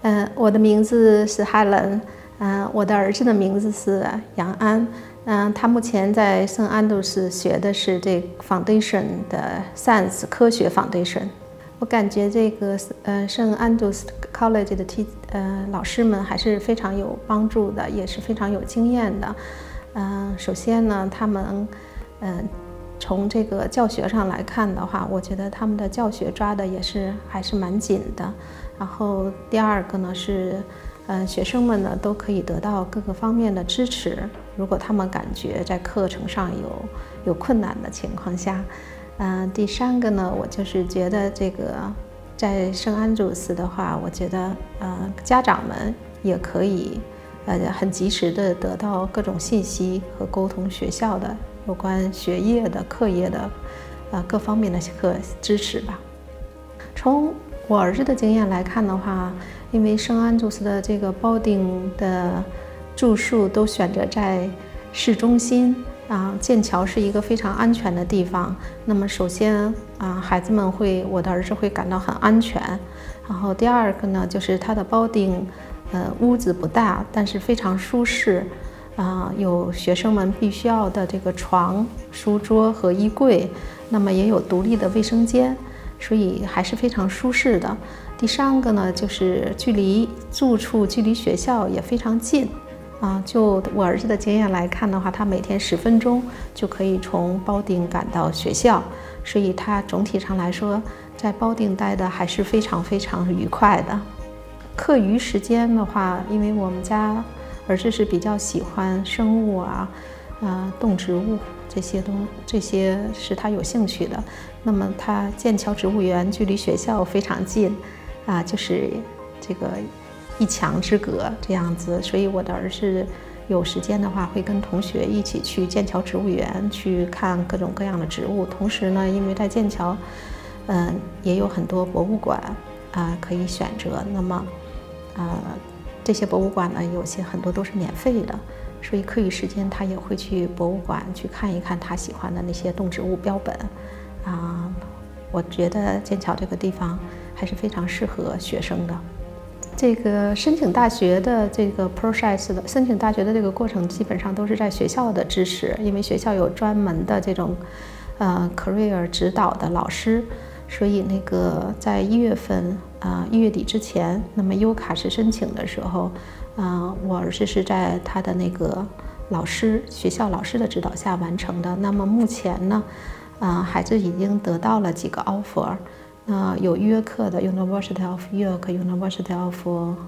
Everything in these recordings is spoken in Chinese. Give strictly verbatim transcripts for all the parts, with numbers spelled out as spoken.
呃，我的名字是 Helen， 嗯、呃，我的儿子的名字是杨安，嗯、呃，他目前在圣安德斯学的是这 Foundation 的 Science 科学 Foundation。我感觉这个呃圣安德斯 College 的 T 呃老师们还是非常有帮助的，也是非常有经验的。嗯、呃，首先呢，他们嗯。呃从这个教学上来看的话，我觉得他们的教学抓的也是还是蛮紧的。然后第二个呢是，呃，学生们呢都可以得到各个方面的支持。如果他们感觉在课程上有有困难的情况下，嗯、呃，第三个呢，我就是觉得这个在圣安德斯的话，我觉得呃家长们也可以呃很及时的得到各种信息和沟通学校的。有关学业的、课业的，呃，各方面的课支持吧。从我儿子的经验来看的话，因为圣安德斯的这个包丁的住宿都选择在市中心啊，剑桥是一个非常安全的地方。那么首先啊，孩子们会，我的儿子会感到很安全。然后第二个呢，就是他的包丁，呃，屋子不大，但是非常舒适。啊、呃，有学生们必须要的这个床、书桌和衣柜，那么也有独立的卫生间，所以还是非常舒适的。第三个呢，就是距离住处、距离学校也非常近。啊、呃，就我儿子的经验来看的话，他每天十分钟就可以从包丁赶到学校，所以他总体上来说，在包丁待的还是非常非常愉快的。课余时间的话，因为我们家儿子是比较喜欢生物啊，呃，动植物这些东，这些是他有兴趣的。那么他剑桥植物园距离学校非常近，啊、呃，就是这个一墙之隔这样子。所以我的儿子有时间的话，会跟同学一起去剑桥植物园去看各种各样的植物。同时呢，因为在剑桥，嗯、呃，也有很多博物馆啊、呃、可以选择。那么，呃。这些博物馆呢，有些很多都是免费的，所以课余时间他也会去博物馆去看一看他喜欢的那些动植物标本，啊，我觉得剑桥这个地方还是非常适合学生的。这个申请大学的这个 process 的申请大学的这个过程，基本上都是在学校的支持，因为学校有专门的这种呃 career 指导的老师。所以那个在一月份啊一月底之前，那么优卡是申请的时候，啊、呃，我儿子是在他的那个老师学校老师的指导下完成的。那么目前呢，啊、呃，孩子已经得到了几个 offer， 那、呃、有约课的 University of York、University of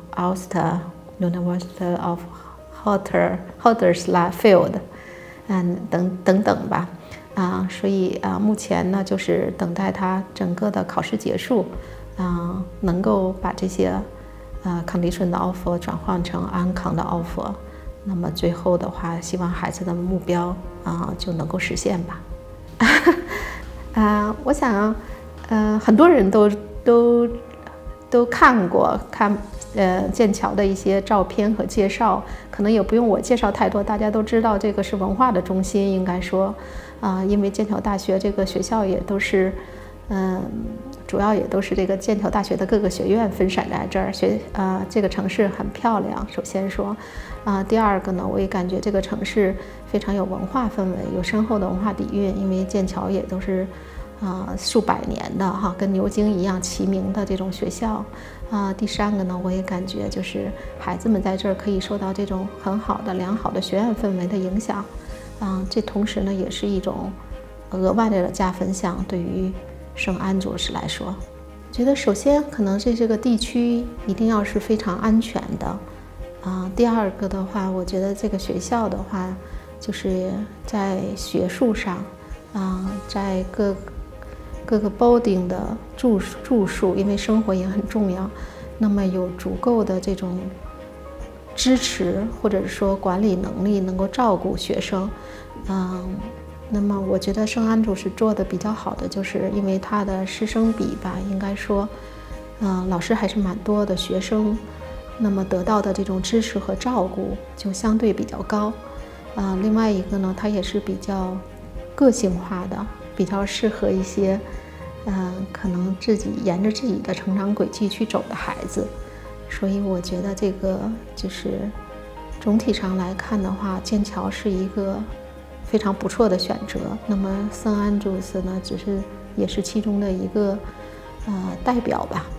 Ulster、University of Huddersfield， 嗯，等等等吧。啊，所以啊，目前呢就是等待他整个的考试结束，啊，能够把这些呃 condition 的 offer 转换成 uncon 的 offer， 那么最后的话，希望孩子的目标啊就能够实现吧。啊，我想，呃，很多人都都都看过看呃剑桥的一些照片和介绍，可能也不用我介绍太多，大家都知道这个是文化的中心，应该说。啊、呃，因为剑桥大学这个学校也都是，嗯、呃，主要也都是这个剑桥大学的各个学院分散在这儿。学啊、呃，这个城市很漂亮。首先说，啊、呃，第二个呢，我也感觉这个城市非常有文化氛围，有深厚的文化底蕴。因为剑桥也都是，啊、呃，数百年的哈，跟牛津一样齐名的这种学校。啊、呃，第三个呢，我也感觉就是孩子们在这儿可以受到这种很好的、良好的学院氛围的影响。啊，这同时呢，也是一种额外的加分项，对于圣安德斯来说，觉得首先可能这这个地区一定要是非常安全的，啊，第二个的话，我觉得这个学校的话，就是在学术上，啊，在各各个 boarding 的住住宿，因为生活也很重要，那么有足够的这种支持或者说管理能力，能够照顾学生，嗯，那么我觉得圣安德斯做的比较好的，就是因为他的师生比吧，应该说，嗯，老师还是蛮多的，学生，那么得到的这种支持和照顾就相对比较高，啊、呃，另外一个呢，它也是比较个性化的，比较适合一些，嗯、呃，可能自己沿着自己的成长轨迹去走的孩子。 所以我觉得这个就是总体上来看的话，剑桥是一个非常不错的选择。那么圣安德鲁斯呢，只是也是其中的一个呃代表吧。